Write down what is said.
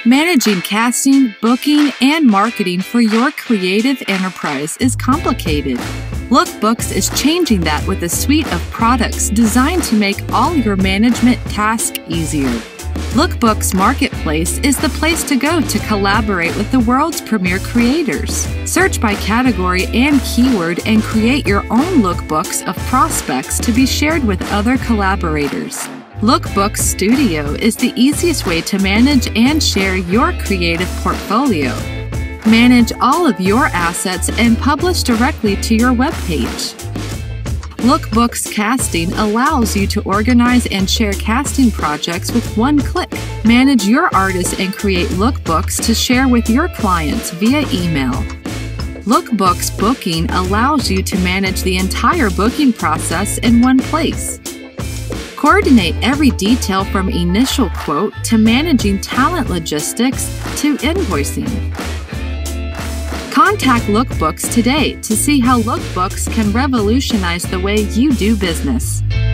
Managing casting, booking, and marketing for your creative enterprise is complicated. Lookbooks is changing that with a suite of products designed to make all your management tasks easier. Lookbooks Marketplace is the place to go to collaborate with the world's premier creators. Search by category and keyword and create your own lookbooks of prospects to be shared with other collaborators. Lookbooks Studio is the easiest way to manage and share your creative portfolio. Manage all of your assets and publish directly to your webpage. Lookbooks Casting allows you to organize and share casting projects with one click. Manage your artists and create lookbooks to share with your clients via email. Lookbooks Booking allows you to manage the entire booking process in one place. Coordinate every detail from initial quote to managing talent logistics to invoicing. Contact Lookbooks today to see how Lookbooks can revolutionize the way you do business.